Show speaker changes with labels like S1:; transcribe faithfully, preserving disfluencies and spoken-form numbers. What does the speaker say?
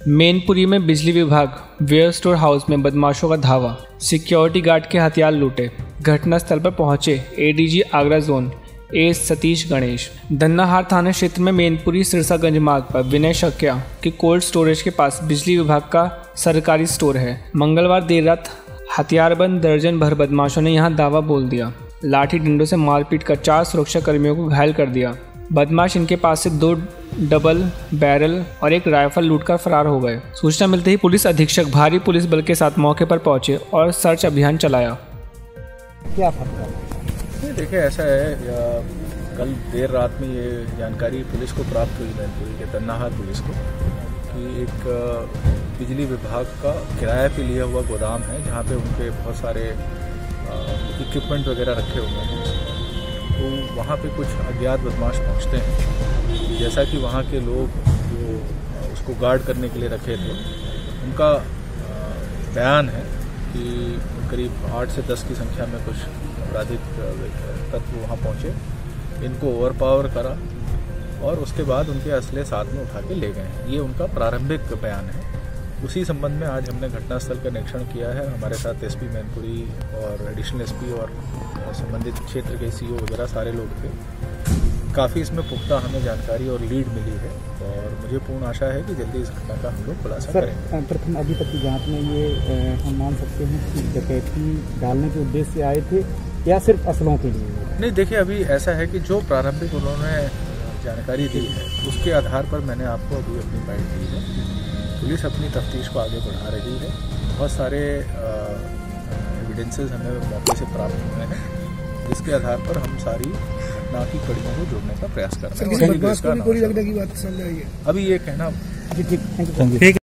S1: मैनपुरी में बिजली विभाग वेयर स्टोर हाउस में बदमाशों का धावा, सिक्योरिटी गार्ड के हथियार लूटे। घटनास्थल पर पहुंचे ADG Agra zone A Satish Ganesh. Dhannahar थाना क्षेत्र में मैनपुरी सिरसागंज मार्ग पर विनय शक्या के कोल्ड स्टोरेज के पास बिजली विभाग का सरकारी स्टोर है। मंगलवार देर रात हथियारबंद दर्जन भर बदमाशों ने यहां दावा बोल दिया। लाठी डंडों से मारपीट कर चार सुरक्षा कर्मियों को घायल कर दिया। बदमाश इनके पास से दो डबल बैरल और एक राइफल लूटकर फरार हो गए। सूचना मिलते ही पुलिस अधीक्षक भारी पुलिस बल के साथ मौके पर पहुंचे और सर्च अभियान चलाया।
S2: क्या फर्क है?
S3: देखिए, ऐसा है, कल देर रात में ये जानकारी पुलिस को प्राप्त हुई मैनपुरी के धन्नाहार पुलिस को कि एक बिजली विभाग का किराए पे लिया हुआ गोदाम है जहाँ पे उनके बहुत सारे इक्विपमेंट वगैरह रखे हुए हैं। तो वहाँ पे कुछ अज्ञात बदमाश पहुँचते हैं। जैसा कि वहाँ के लोग जो उसको गार्ड करने के लिए रखे थे, उनका बयान है कि करीब आठ से दस की संख्या में कुछ आपराधिक तत्व वहाँ पहुँचे, इनको ओवरपावर करा और उसके बाद उनके असले साथ में उठा के ले गए। ये उनका प्रारंभिक बयान है। उसी संबंध में आज हमने घटनास्थल का निरीक्षण किया है। हमारे साथ एसपी मैनपुरी और एडिशनल एसपी और संबंधित क्षेत्र के सीओ वगैरह सारे लोग थे। काफ़ी इसमें पुख्ता हमें जानकारी और लीड मिली है और मुझे पूर्ण आशा है कि जल्दी इस घटना का हम लोग खुलासा करेंगे।
S2: प्रथम अभी तक की जांच में ये हम मान सकते हैं कि डकैती डालने के उद्देश्य से आए थे या सिर्फ असलों के लिए?
S3: नहीं, देखिए, अभी ऐसा है कि जो प्रारंभिक उन्होंने जानकारी दी है उसके आधार पर मैंने आपको अभी अपनी बाइट दी है। पुलिस अपनी तफ्तीश को आगे बढ़ा रही है। बहुत सारे एविडेंसेस हमें मौके से प्राप्त हुए हैं, जिसके आधार पर हम सारी घटना की कड़ियों को जोड़ने का प्रयास कर रहे हैं।
S4: कोई लगने की बात सामने आई है?
S3: अभी ये कहना
S2: ठीक।